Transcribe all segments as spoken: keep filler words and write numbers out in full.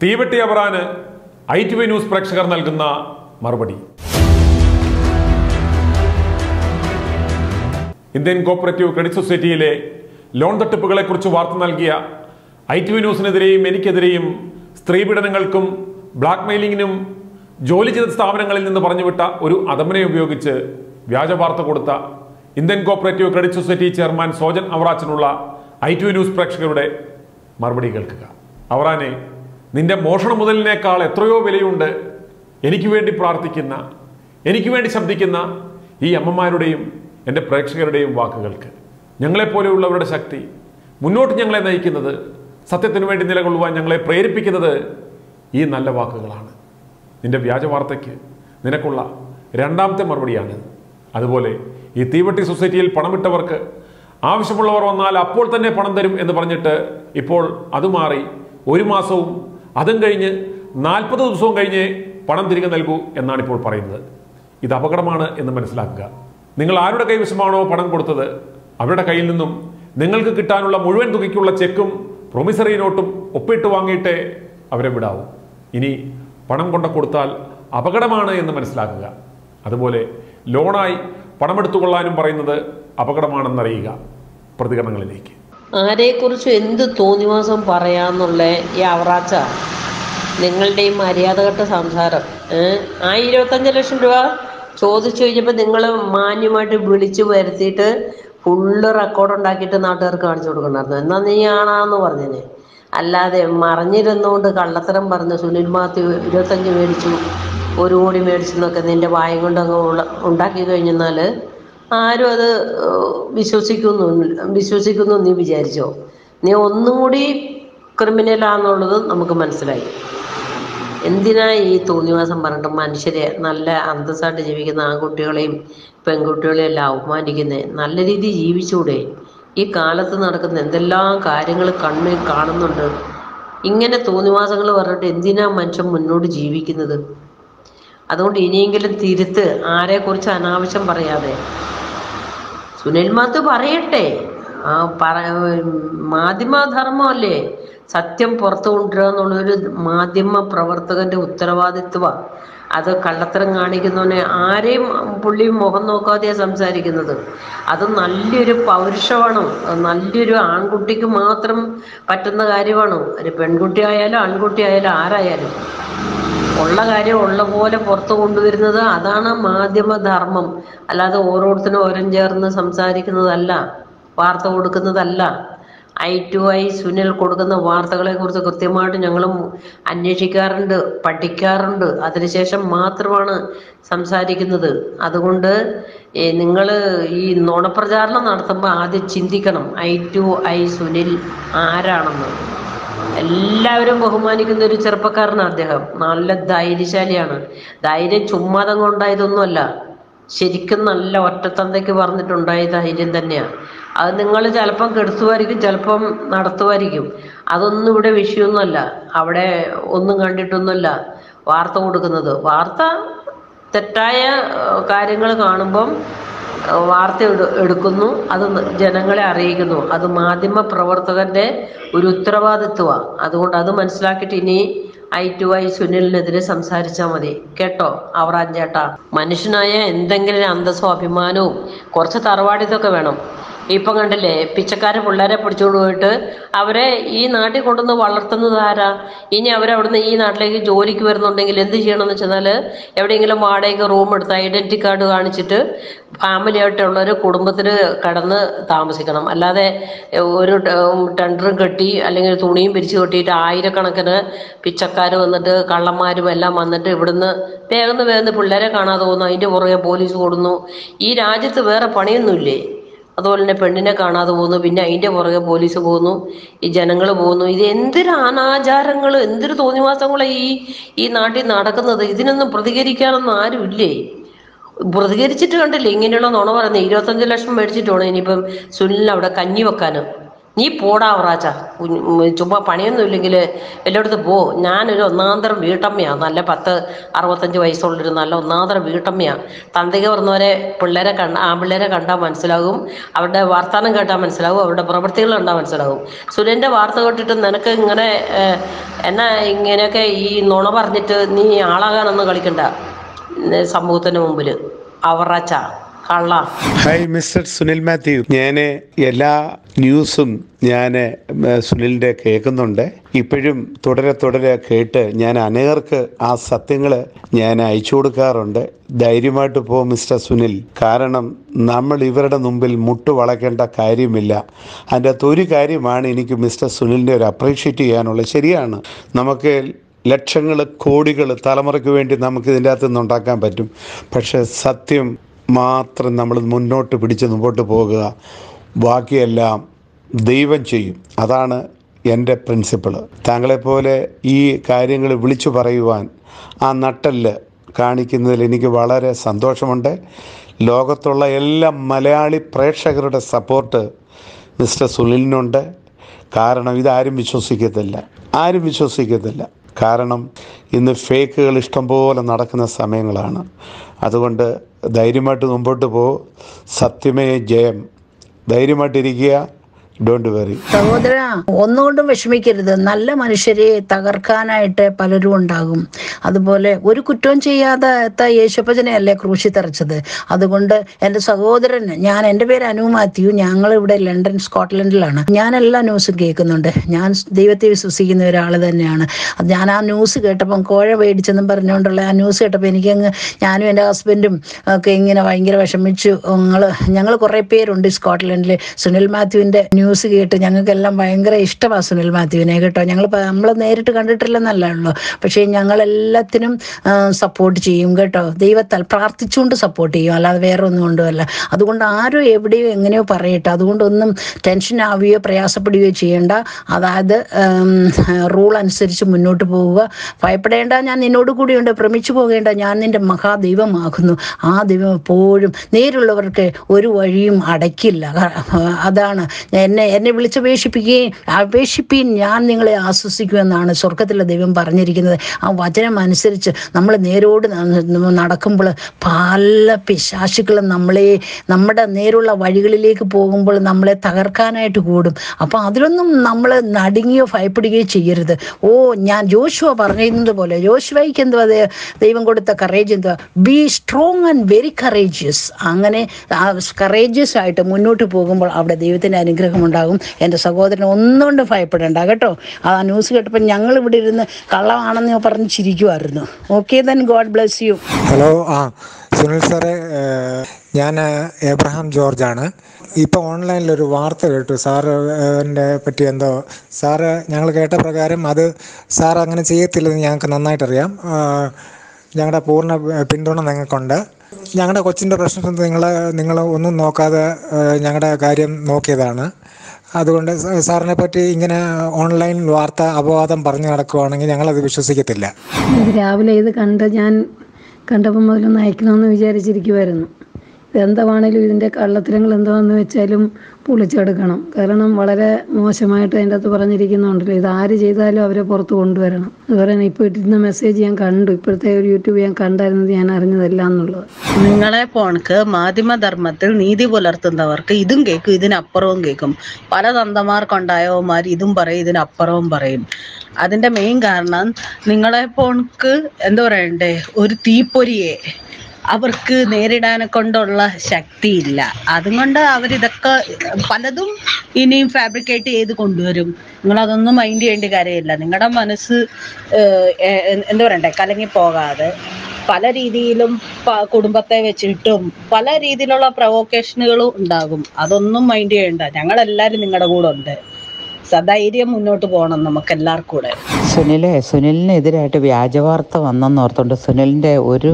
തീവെട്ടി അവറാന് I T V news പ്രേക്ഷകർ നൽകുന്ന മറുപടി. ഇന്ത്യൻ കോപ്പറേറ്റീവ് ക്രെഡിറ്റ് സൊസൈറ്റിയിലെ ലോൺ തട്ടിപ്പുകളെക്കുറിച്ച് വാർത്ത നൽകിയ ഐ ടി വി ന്യൂസിനെതിരെയും എനിക്കെതിരെയും സ്ത്രീപീഡനങ്ങൾക്കും ബ്ലാക്ക് മെയിലിങ്ങിനും ജോലി ചെയ്ത സ്ഥാപനങ്ങളിൽ നിന്ന് പറഞ്ഞുവിട്ട ഒരു അധമനെ ഉപയോഗിച്ച് വ്യാജ വാർത്ത കൊടുത്ത Indian cooperative credit society chairman Sojan അവറാച്ചനുള്ള ഐ ടി വി ന്യൂസ് പ്രേക്ഷകരുടെ മറുപടി കേൾക്കുക. അവറാനെ, നിന്റെ മോഷണ മുതലിനേക്കാൾ എത്രയോ വിലയുണ്ട് എനിക്ക് വേണ്ടി പ്രാർത്ഥിക്കുന്ന, എനിക്ക് വേണ്ടി ശബ്ദിക്കുന്ന ഈ അമ്മമാരുടെയും എൻ്റെ പ്രേക്ഷകരുടെയും വാക്കുകൾക്ക്. ഞങ്ങളെപ്പോലെയുള്ളവരുടെ ശക്തി, മുന്നോട്ട് ഞങ്ങളെ നയിക്കുന്നത്, സത്യത്തിനു വേണ്ടി നിലകൊള്ളുവാൻ ഞങ്ങളെ പ്രേരിപ്പിക്കുന്നത് ഈ നല്ല വാക്കുകളാണ്. നിന്റെ വ്യാജ വാർത്തയ്ക്ക് നിനക്കുള്ള രണ്ടാമത്തെ മറുപടിയാണ്. അതുപോലെ ഈ തീവെട്ടി സൊസൈറ്റിയിൽ പണമിട്ടവർക്ക് ആവശ്യമുള്ളവർ വന്നാൽ അപ്പോൾ തന്നെ പണം തരും എന്ന് പറഞ്ഞിട്ട് ഇപ്പോൾ അത് മാറി ഒരു മാസവും അതും കഴിഞ്ഞ് നാൽപ്പത് ദിവസവും കഴിഞ്ഞ് പണം തിരികെ നൽകൂ എന്നാണ് ഇപ്പോൾ പറയുന്നത്. ഇത് അപകടമാണ് എന്ന് മനസ്സിലാക്കുക. നിങ്ങൾ ആരുടെ കൈവശമാണോ പണം കൊടുത്തത് അവരുടെ കയ്യിൽ നിന്നും നിങ്ങൾക്ക് കിട്ടാനുള്ള മുഴുവൻ തുകയ്ക്കുള്ള ചെക്കും പ്രൊമിസറി നോട്ടും ഒപ്പിട്ട് വാങ്ങിയിട്ടേ അവരെ വിടാവൂ. ഇനി പണം കൊണ്ട കൊടുത്താൽ അപകടമാണ് എന്ന് മനസ്സിലാക്കുക. അതുപോലെ ലോണായി പണമെടുത്തുകൊള്ളാനും പറയുന്നത് അപകടമാണെന്നറിയുക. പ്രതികരണങ്ങളിലേക്ക്. ആരെക്കുറിച്ചും എന്ത് തോന്നിവാസം പറയാന്നുള്ള ഈ അവറാച്ച നിങ്ങളുടെ ഈ മര്യാദഘട്ട സംസാരം. ആ ഇരുപത്തഞ്ച് ലക്ഷം രൂപ ചോദിച്ചു കഴിഞ്ഞപ്പോൾ നിങ്ങൾ മാന്യമായിട്ട് വിളിച്ചു വരുത്തിയിട്ട് ഫുള്ള് റെക്കോർഡ് ഉണ്ടാക്കിയിട്ട് നാട്ടുകാർക്ക് കാണിച്ചു കൊടുക്കണമായിരുന്നു. എന്നാൽ നീ ആണാന്ന് പറഞ്ഞേനെ. അല്ലാതെ മറിഞ്ഞിരുന്നുകൊണ്ട് കള്ളത്തരം പറഞ്ഞു സുനിൽ മാത്യു ഇരുപത്തഞ്ച് മേടിച്ചു, ഒരു കോടി മേടിച്ചു എന്നൊക്കെ നിന്റെ വായം കൊണ്ട് അങ്ങ് ഉണ്ടാക്കി കഴിഞ്ഞെന്നാൽ ആരും അത് വിശ്വസിക്കുന്നു വിശ്വസിക്കുന്നു നീ വിചാരിച്ചോ? നീ ഒന്നും കൂടി ക്രിമിനലാന്നുള്ളത് നമുക്ക് മനസ്സിലായി. എന്തിനാ ഈ തോന്നിവാസം പറഞ്ഞിട്ട് മനുഷ്യരെ, നല്ല അന്തസ്സായിട്ട് ജീവിക്കുന്ന ആൺകുട്ടികളെയും പെൺകുട്ടികളെയും എല്ലാം അവമാനിക്കുന്നത്? നല്ല രീതിയിൽ ജീവിച്ചൂടെ? ഈ കാലത്ത് നടക്കുന്ന എന്തെല്ലാം കാര്യങ്ങൾ കണ്ണിൽ കാണുന്നുണ്ട്. ഇങ്ങനെ തോന്നിവാസങ്ങൾ പറഞ്ഞിട്ട് എന്തിനാ മനുഷ്യൻ മുന്നോട്ട് ജീവിക്കുന്നത്? അതുകൊണ്ട് ഇനിയെങ്കിലും തിരുത്ത്, ആരെക്കുറിച്ച് അനാവശ്യം പറയാതെ. സുനിൽ മാത്യു പറയട്ടെ, ആ പറ മാധ്യമധർമ്മമല്ലേ സത്യം പുറത്തു കൊണ്ടുവരിക എന്നുള്ളൊരു മാധ്യമ പ്രവർത്തകന്റെ ഉത്തരവാദിത്വമാണ്. അത് കള്ളത്തരം കാണിക്കുന്നവനെ ആരെയും പുള്ളി മുഖം നോക്കാതെയാണ് സംസാരിക്കുന്നത്. അത് നല്ലൊരു പൗരുഷമാണ്, നല്ലൊരു ആൺകുട്ടിക്ക് മാത്രം പറ്റുന്ന കാര്യമാണ്. ഒരു പെൺകുട്ടി ആയാലും ആൺകുട്ടി ആയാലും ആരായാലും ഉള്ള കാര്യം ഉള്ള പോലെ പുറത്തു കൊണ്ടുവരുന്നത് അതാണ് മാധ്യമധർമ്മം. അല്ലാതെ ഓരോരുത്തരും ഓരം ചേർന്ന് സംസാരിക്കുന്നതല്ല, വാർത്ത കൊടുക്കുന്നതല്ല. ഐ ടു ഐ സുനിൽ കൊടുക്കുന്ന വാർത്തകളെ കുറിച്ച് കൃത്യമായിട്ട് ഞങ്ങളും അന്വേഷിക്കാറുണ്ട്, പഠിക്കാറുണ്ട്. അതിനുശേഷം മാത്രമാണ് സംസാരിക്കുന്നത്. അതുകൊണ്ട് നിങ്ങൾ ഈ നുണപ്രചാരണം നടത്തുമ്പോൾ ആദ്യം ചിന്തിക്കണം, ഐ ടു ഐ സുനിൽ ആരാണെന്ന്. എല്ലാവരും ബഹുമാനിക്കുന്ന ഒരു ചെറുപ്പക്കാരനാണ് അദ്ദേഹം. നല്ല ധൈര്യശാലിയാണ്. ധൈര്യം ചുമ്മാതം കൊണ്ടായതൊന്നുമല്ല, ശരിക്കും നല്ല ഒറ്റത്തന്തയ്ക്ക് പറഞ്ഞിട്ടുണ്ടായ ധൈര്യം തന്നെയാണ്. അത് നിങ്ങൾ ചിലപ്പം കെടുത്തുമായിരിക്കും, ചിലപ്പം നടത്തുമായിരിക്കും. അതൊന്നും ഇവിടെ വിഷയമൊന്നുമല്ല. അവിടെ ഒന്നും കണ്ടിട്ടൊന്നുമല്ല വാർത്ത കൊടുക്കുന്നത്. വാർത്ത തെറ്റായ കാര്യങ്ങൾ കാണുമ്പം വാർത്ത എടുക്കുന്നു, അത് ജനങ്ങളെ അറിയിക്കുന്നു. അത് മാധ്യമ പ്രവർത്തകന്റെ ഒരു ഉത്തരവാദിത്വമാണ്. അതുകൊണ്ട് അത് മനസ്സിലാക്കിയിട്ട് ഇനി ഐ ടു ഐ സുനിലിനെതിരെ സംസാരിച്ചാൽ മതി കേട്ടോ അവറാഞ്ചേട്ടാ. മനുഷ്യനായ എന്തെങ്കിലും അന്തസ്സോ അഭിമാനവും കുറച്ച് തറവാടിത്തൊക്കെ വേണം. ഇപ്പം കണ്ടില്ലേ, പിച്ചക്കാരെ പിള്ളേരെ പിടിച്ചുകൊണ്ട് പോയിട്ട് അവരെ ഈ നാട്ടിൽ കൊണ്ടുവന്ന് വളർത്തുന്നത് ആരാ? ഇനി അവരവിടുന്ന് ഈ നാട്ടിലേക്ക് ജോലിക്ക് വരുന്നുണ്ടെങ്കിൽ എന്ത് ചെയ്യണമെന്ന് വെച്ചാൽ എവിടെയെങ്കിലും വാടകയ്ക്ക് റൂം എടുത്ത് ഐഡൻറ്റി കാർഡ് കാണിച്ചിട്ട് ഫാമിലി ആയിട്ടുള്ളവർ കുടുംബത്തിൽ കടന്ന് താമസിക്കണം. അല്ലാതെ ഒരു ടെൻഡറും കെട്ടി അല്ലെങ്കിൽ തുണിയും പിരിച്ചു കെട്ടിയിട്ട് ആയിരക്കണക്കിന് പിച്ചക്കാർ വന്നിട്ട് കള്ളന്മാരും എല്ലാം വന്നിട്ട് ഇവിടുന്ന് വേഗന്ന് വേഗന്ന് പിള്ളേരെ കാണാതെ പോകുന്നു. അതിൻ്റെ പുറകെ പോലീസ് കൊടുന്നു. ഈ രാജ്യത്ത് വേറെ പണിയൊന്നുമില്ലേ? അതുപോലെ തന്നെ പെണ്ണിനെ കാണാതെ പോകുന്നു, പിന്നെ അതിൻ്റെ പുറകെ പോലീസ് പോകുന്നു, ഈ ജനങ്ങൾ പോകുന്നു. ഇത് എന്തൊരു അനാചാരങ്ങൾ, എന്തൊരു തോന്നിവാസങ്ങളെ ഈ ഈ നാട്ടിൽ നടക്കുന്നത്. ഇതിനൊന്നും പ്രതികരിക്കാനൊന്നും ആരുമില്ലേ? പ്രതികരിച്ചിട്ട് കണ്ടില്ലേ ഇങ്ങനെയുള്ള നുണ പറയുന്നത്? ഇരുപത്തഞ്ച് ലക്ഷം മേടിച്ചിട്ട് വേണം ഇനിയിപ്പം സുനിലിന് അവിടെ കഞ്ഞി വെക്കാനും. നീ പോടാ അവറാച്ച, ചുമ്മാ പണിയൊന്നും ഇല്ലെങ്കിൽ എല്ലായിടത്തും പോ. ഞാനൊരു ഒന്നാന്തരം വീട്ടമ്മയാണ്, നല്ല പത്ത് അറുപത്തഞ്ച് വയസ്സുള്ളൊരു നല്ല ഒന്നാന്തരം വീട്ടമ്മയാണ്. തന്തയ്ക്ക് പറഞ്ഞവരെ പിള്ളേരെ കണ്ട ആൺപിള്ളേരെ കണ്ടാൽ മനസ്സിലാകും, അവരുടെ വർത്തമാനം കേട്ടാൽ മനസ്സിലാകും, അവരുടെ പ്രവൃത്തികൾ കണ്ടാൽ മനസ്സിലാകും. സുരേൻ്റെ വാർത്ത കേട്ടിട്ട് നിനക്ക് ഇങ്ങനെ എന്നാ ഇങ്ങനെയൊക്കെ ഈ നുണ പറഞ്ഞിട്ട് നീ ആളാകാനൊന്നും കളിക്കണ്ട സമൂഹത്തിന് മുമ്പിൽ. അവറാച്ച കള്ള. Hi mister Sunil Mathew. ഞാൻ എല്ലാ ന്യൂസും ഞാൻ സുനിലിൻ്റെ കേൾക്കുന്നുണ്ട്. ഇപ്പോഴും തുടരെ തുടരെ കേട്ട് ഞാൻ അനേകർക്ക് ആ സത്യങ്ങൾ ഞാൻ അയച്ചു കൊടുക്കാറുണ്ട്. ധൈര്യമായിട്ട് പോ മിസ്റ്റർ സുനിൽ. കാരണം നമ്മൾ ഇവരുടെ മുമ്പിൽ മുട്ട് വളയ്ക്കേണ്ട കാര്യമില്ല. അതിൻ്റെ അകത്ത് ഒരു കാര്യമാണ് എനിക്ക് മിസ്റ്റർ സുനിലിൻ്റെ ഒരു അപ്രീഷിയേറ്റ് ചെയ്യാനുള്ളത്. ശരിയാണ്, നമുക്ക് ലക്ഷങ്ങൾ കോടികൾ തലമുറയ്ക്ക് വേണ്ടി നമുക്ക് ഇതിൻ്റെ അകത്ത് നിന്ന് ഉണ്ടാക്കാൻ പറ്റും. പക്ഷേ സത്യം മാത്രം നമ്മൾ മുന്നോട്ട് പിടിച്ച് മുമ്പോട്ട് പോകുക, ബാക്കിയെല്ലാം ദൈവം ചെയ്യും. അതാണ് എൻ്റെ പ്രിൻസിപ്പിൾ. താങ്കളെപ്പോലെ ഈ കാര്യങ്ങൾ വിളിച്ചു പറയുവാൻ ആ നട്ടെല്ല് കാണിക്കുന്നതിൽ എനിക്ക് വളരെ സന്തോഷമുണ്ട്. ലോകത്തുള്ള എല്ലാ മലയാളി പ്രേക്ഷകരുടെ സപ്പോർട്ട് മിസ്റ്റർ സുനിലിനുണ്ട്. കാരണം ഇതാരും വിശ്വസിക്കത്തില്ല, ആരും വിശ്വസിക്കത്തില്ല. കാരണം ഇന്ന് ഫേക്കുകൾ ഇഷ്ടംപോലെ നടക്കുന്ന സമയങ്ങളാണ്. അതുകൊണ്ട് ധൈര്യമായിട്ട് മുമ്പോട്ട് പോ. സത്യമേ ജയം. ധൈര്യമായിട്ടിരിക്കുക. Don't worry. സഹോദര, ഒന്നുകൊണ്ടും വിഷമിക്കരുത്. നല്ല മനുഷ്യരെ തകർക്കാനായിട്ട് പലരും ഉണ്ടാകും. അതുപോലെ ഒരു കുറ്റവും ചെയ്യാതെ യേശുപ്പച്ചനെയല്ലേ ക്രൂശി തറച്ചത്. അതുകൊണ്ട് എൻ്റെ സഹോദരൻ, ഞാൻ എൻ്റെ പേര് അനു മാത്യു, ഞങ്ങളിവിടെ ലണ്ടൻ സ്കോട്ട്ലൻഡിലാണ്. ഞാൻ എല്ലാ ന്യൂസും കേൾക്കുന്നുണ്ട്. ഞാൻ ദൈവത്തെ വിശ്വസിക്കുന്ന ഒരാൾ തന്നെയാണ്. ഞാൻ ആ ന്യൂസ് കേട്ടപ്പം കോഴ മേടിച്ചെന്നും പറഞ്ഞുകൊണ്ടുള്ള ആ ന്യൂസ് കേട്ടപ്പോൾ എനിക്കങ്ങ്, ഞാനും എൻ്റെ ഹസ്ബൻഡും ഒക്കെ ഇങ്ങനെ ഭയങ്കര വിഷമിച്ചു. ഞങ്ങൾ ഞങ്ങൾ കുറേ പേരുണ്ട് സ്കോട്ട്ലൻഡിൽ. സുനിൽ മാത്യുവിൻ്റെ ന്യൂസ് കേട്ട് ഞങ്ങൾക്കെല്ലാം ഭയങ്കര ഇഷ്ടമാണ് സുനിൽ മാത്യുവിനെ കേട്ടോ. ഞങ്ങൾ നമ്മൾ നേരിട്ട് കണ്ടിട്ടില്ലെന്നല്ല ഉള്ളൂ, പക്ഷേ ഞങ്ങളെല്ലാത്തിനും സപ്പോർട്ട് ചെയ്യും കേട്ടോ. ദൈവത്താൽ പ്രാർത്ഥിച്ചുകൊണ്ട് സപ്പോർട്ട് ചെയ്യും, അല്ലാതെ വേറെ ഒന്നും കൊണ്ടുമല്ല. അതുകൊണ്ട് ആരോ എവിടെയോ എങ്ങനെയോ പറയട്ടെ, അതുകൊണ്ടൊന്നും ടെൻഷൻ ആവുകയോ പ്രയാസപ്പെടുകയോ ചെയ്യേണ്ട. അതായത് റൂൾ അനുസരിച്ച് മുന്നോട്ട് പോവുക. ഭയപ്പെടേണ്ട, ഞാൻ നിന്നോട് കൂടിയുണ്ട്. ഭ്രമിച്ചു പോകേണ്ട, ഞാൻ നിൻ്റെ മഹാദൈവമാകുന്നു. ആ ദൈവം എപ്പോഴും നേരുള്ളവർക്ക് ഒരു വഴിയും അടയ്ക്കില്ല. അതാണ് എന്നെ എന്നെ വിളിച്ചപേക്ഷിപ്പിക്കുകയും അപേക്ഷിപ്പീൻ, ഞാൻ നിങ്ങളെ ആശ്വസിക്കുമെന്നാണ് സ്വർഗത്തിലെ ദൈവം പറഞ്ഞിരിക്കുന്നത്. ആ വചനം അനുസരിച്ച് നമ്മൾ നേരോട് നടക്കുമ്പോൾ പല പിശാചുക്കളും നമ്മളെ നമ്മുടെ നേരുള്ള വഴികളിലേക്ക് പോകുമ്പോൾ നമ്മളെ തകർക്കാനായിട്ട് കൂടും. അപ്പം അതിലൊന്നും നമ്മൾ നടുങ്ങിയോ ഭയപ്പെടുകയോ ചെയ്യരുത്. ഓ, ഞാൻ ജോഷുവ പറഞ്ഞിരുന്നത് പോലെ, ജോഷുവയ്ക്ക് എന്തുവാ ദൈവം കൊടുത്ത കറേജ് എന്തുവാ? Be strong and very courageous. അങ്ങനെ കറേജിയസ് ആയിട്ട് മുന്നോട്ട് പോകുമ്പോൾ അവിടെ ദൈവത്തിൻ്റെ അനുഗ്രഹം ഉണ്ടാകും. എൻ്റെ സഹോദരൻ ഒന്നുകൊണ്ട് ഭയപ്പെടേണ്ട കേട്ടോ. ആ ന്യൂസ് കേട്ടപ്പോൾ ഞങ്ങൾ ഇവിടെ ഇരുന്ന് കള്ളമാണെന്ന് പറഞ്ഞ് ചിരിക്കുമായിരുന്നു. Okay then, God bless you. Hello, ആ സുനിൽ സാറേ, ഞാൻ എബ്രഹാം ജോർജാണ്. ഇപ്പോൾ ഓൺലൈനിലൊരു വാർത്ത കേട്ടു സാറിൻ്റെ പറ്റി. എന്തോ സാറ് ഞങ്ങൾ കേട്ട പ്രകാരം അത് സാർ അങ്ങനെ ചെയ്യത്തില്ലെന്ന് ഞങ്ങൾക്ക് നന്നായിട്ടറിയാം. ഞങ്ങളുടെ പൂർണ്ണ പിന്തുണ നിങ്ങൾക്കുണ്ട്. ഞങ്ങളുടെ കൊച്ചിൻ്റെ പ്രശ്നം നിങ്ങൾ നിങ്ങൾ ഒന്നും നോക്കാതെ ഞങ്ങളുടെ കാര്യം നോക്കിയതാണ്. അതുകൊണ്ട് സാറിനെ പറ്റി ഇങ്ങനെ ഓൺലൈൻ വാർത്ത അപവാദം പറഞ്ഞു നടക്കുവാണെങ്കിൽ ഞങ്ങളത് വിശ്വസിക്കത്തില്ല. ഇത് രാവിലെ ഇത് കണ്ട ഞാൻ കണ്ടപ്പോൾ മുതലൊന്ന് അയക്കണമെന്ന് വിചാരിച്ചിരിക്കുമായിരുന്നു. എന്താണെങ്കിലും ഇതിൻ്റെ കള്ളത്തരങ്ങൾ എന്താണെന്ന് വെച്ചാലും പൊളിച്ചെടുക്കണം. കാരണം വളരെ മോശമായിട്ട് അതിൻ്റെ അകത്ത് പറഞ്ഞിരിക്കുന്നുണ്ടല്ലോ. ഇത് ആര് ചെയ്താലും അവരെ പുറത്ത് കൊണ്ടുവരണം. അതുപോലെ തന്നെ ഇപ്പോൾ ഇട്ടിരുന്ന മെസ്സേജ് ഞാൻ കണ്ടു. ഇപ്പോഴത്തെ ഒരു യൂട്യൂബ് ഞാൻ കണ്ടായിരുന്നത് ഞാൻ അറിഞ്ഞതല്ല എന്നുള്ളത്. നിങ്ങളെ പോണക്ക് മാധ്യമധർമ്മത്തിൽ നീതി പുലർത്തുന്നവർക്ക് ഇതും കേൾക്കും, ഇതിനപ്പുറവും കേൾക്കും. പല തന്തമാർക്കുണ്ടായവന്മാർ ഇതും പറയും, ഇതിനപ്പുറവും പറയും. അതിൻ്റെ മെയിൻ കാരണം നിങ്ങളെ പോണക്ക് എന്താ പറയണ്ടേ, ഒരു തീപ്പൊരിയെ അവർക്ക് നേരിടാനെ കൊണ്ടുള്ള ശക്തിയില്ല. അതുകൊണ്ട് അവരിതൊക്കെ പലതും ഇനിയും ഫാബ്രിക്കേറ്റ് ചെയ്ത് കൊണ്ടുവരും. നിങ്ങളതൊന്നും മൈൻഡ് ചെയ്യേണ്ട കാര്യമില്ല. നിങ്ങളുടെ മനസ്സ് എന്താ പറയണ്ടേ, കലങ്ങിപ്പോകാതെ പല രീതിയിലും കുടുംബത്തെ വെച്ചിട്ടും പല രീതിയിലുള്ള പ്രൊവോക്കേഷനുകളും ഉണ്ടാകും. അതൊന്നും മൈൻഡ് ചെയ്യണ്ട. ഞങ്ങളെല്ലാവരും നിങ്ങളുടെ കൂടെ ഉണ്ട്. സധൈര്യം മുന്നോട്ട് പോകണം നമുക്ക് എല്ലാവർക്കും കൂടെ. സുനിലെ, സുനിലിനെതിരായിട്ട് വ്യാജവാർത്ത വന്നെന്നോർത്തുകൊണ്ട് സുനിലിൻ്റെ ഒരു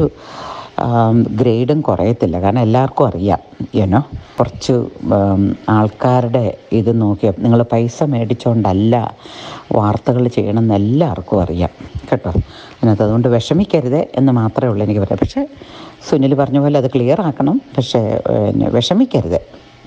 ഗ്രേഡും കുറയത്തില്ല. കാരണം എല്ലാവർക്കും അറിയാം, ഏനോ കുറച്ച് ആൾക്കാരുടെ ഇത് നോക്കിയാൽ നിങ്ങൾ പൈസ മേടിച്ചുകൊണ്ടല്ല വാർത്തകൾ ചെയ്യണമെന്ന് എല്ലാവർക്കും അറിയാം കേട്ടോ. അതിനകത്ത് അതുകൊണ്ട് വിഷമിക്കരുത് എന്ന് മാത്രമേ ഉള്ളൂ എനിക്ക് പറയാം. പക്ഷേ സുനിൽ പറഞ്ഞ പോലെ അത് ക്ലിയർ ആക്കണം. പക്ഷേ വിഷമിക്കരുത്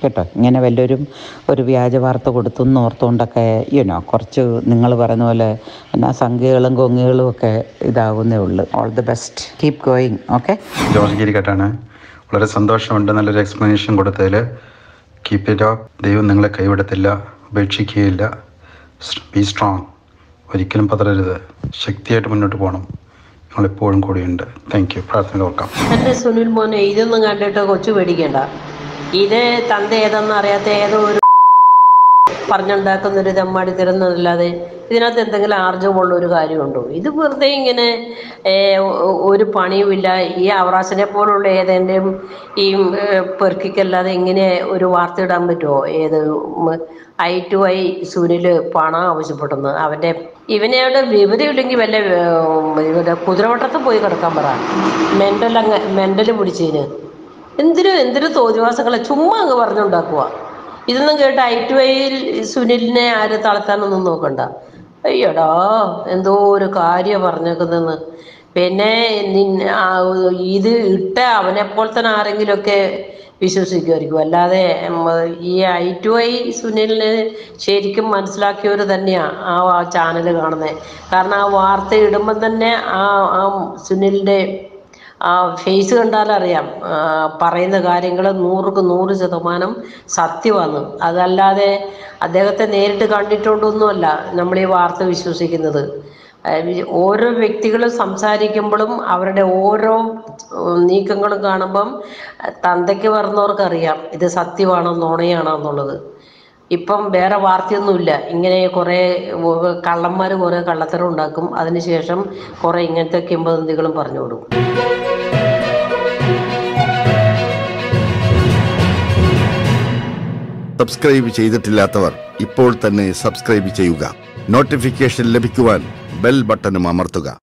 കേട്ടോ. ഇങ്ങനെ വല്ലവരും ഒരു വ്യാജ വാർത്ത കൊടുത്തു എന്ന് ഓർത്തുകൊണ്ടൊക്കെ യുനോ കുറച്ച് നിങ്ങൾ പറയുന്ന പോലെ എന്നാ സംഖ്യകളും കൊങ്ങുകളും ഒക്കെ ഇതാകുന്നേ ഉള്ളൂ. All the best, keep going. Okay. George ഗിരിക്കട്ടാണ്. വളരെ സന്തോഷമുണ്ട് നല്ലൊരു എക്സ്പ്ലനേഷൻ കൊടുത്തതിൽ. Keep it up. ദൈവം നിങ്ങളെ കൈവിടത്തില്ല, ഉപേക്ഷിക്കുകയില്ല. B strong. ഒരിക്കലും പതറരുത്. ശക്തിയായിട്ട് മുന്നോട്ട് പോകണം. ഞങ്ങളെപ്പോഴും കൂടിയുണ്ട്. Thank you. പ്രാർത്ഥന ഓർക്കാം. എൻ്റെ സുനിൽ മോനെ, ഇതൊന്നും കണ്ടിട്ട് കൊച്ചു പേടിക്കണ്ട. ഇത് തന്ത ഏതെന്ന് അറിയാത്ത ഏതോ ഒരു പറഞ്ഞുണ്ടാക്കുന്നൊരു തെമ്മാടി തരുന്നതല്ലാതെ ഇതിനകത്ത് എന്തെങ്കിലും ആർജവമുള്ള ഒരു കാര്യമുണ്ടോ? ഇത് വെറുതെ ഇങ്ങനെ ഒരു പണിയുമില്ല. ഈ അവറാശനെ പോലുള്ള ഏതെങ്കിലും ഈ പെർക്കിക്കല്ലാതെ ഇങ്ങനെ ഒരു വാർത്ത ഇടാൻ പറ്റുമോ? ഏത് ഐ ടു ഐ സുനിൽ പണം ആവശ്യപ്പെടുന്നു. അവൻ്റെ ഇവനവിടെ വിവരമില്ലെങ്കിൽ വല്ല ഇവരുടെ കുതിരവട്ടത്ത് പോയി കിടക്കാൻ പറ. മെൻ്റൽ അങ്ങ് മെൻ്റൽ പിടിച്ചതിന് എന്തിനും എന്തിനും തോന്നിവാസങ്ങളെ ചുമ്മാ അങ്ങ് പറഞ്ഞുണ്ടാക്കുക. ഇതൊന്നും കേട്ട് ഐ ടു ഐയിൽ സുനിലിനെ ആര് തളർത്താനൊന്നും നോക്കണ്ട. അയ്യോടാ, എന്തോ ഒരു കാര്യം പറഞ്ഞേക്കുന്നെന്ന്. പിന്നെ ഇത് ഇട്ട അവനെപ്പോൾ തന്നെ ആരെങ്കിലുമൊക്കെ വിശ്വസിക്കുമായിരിക്കും. അല്ലാതെ ഈ ഐ ടു ഐ സുനിലിനെ ശരിക്കും മനസ്സിലാക്കിയവർ തന്നെയാണ് ആ ചാനൽ കാണുന്നത്. കാരണം ആ വാർത്ത ഇടുമ്പം തന്നെ ആ ആ സുനിലിൻ്റെ ആ ഫേസ് കണ്ടാലറിയാം പറയുന്ന കാര്യങ്ങൾ നൂറുക്ക് നൂറ് ശതമാനം സത്യമാണ്. അതല്ലാതെ അദ്ദേഹത്തെ നേരിട്ട് കണ്ടിട്ടുണ്ടൊന്നുമല്ല നമ്മൾ ഈ വാർത്ത വിശ്വസിക്കുന്നത്. ഓരോ വ്യക്തികളും സംസാരിക്കുമ്പോഴും അവരുടെ ഓരോ നീക്കങ്ങളും കാണുമ്പം തന്തയ്ക്ക് പറഞ്ഞവർക്കറിയാം ഇത് സത്യമാണോ നുണയാണോ എന്നുള്ളത്. ഇപ്പം വേറെ വാർത്തയൊന്നുമില്ല. ഇങ്ങനെ കുറേ കള്ളന്മാർ കുറേ കള്ളത്തരം ഉണ്ടാക്കും. അതിനുശേഷം കുറേ ഇങ്ങനത്തെ കിംവദന്തികളും പറഞ്ഞു കൊടുക്കും. സബ്സ്ക്രൈബ് ചെയ്തിട്ടില്ലാത്തവർ ഇപ്പോൾ തന്നെ സബ്സ്ക്രൈബ് ചെയ്യുക. നോട്ടിഫിക്കേഷൻ ലഭിക്കുവാൻ ബെൽ ബട്ടണും അമർത്തുക.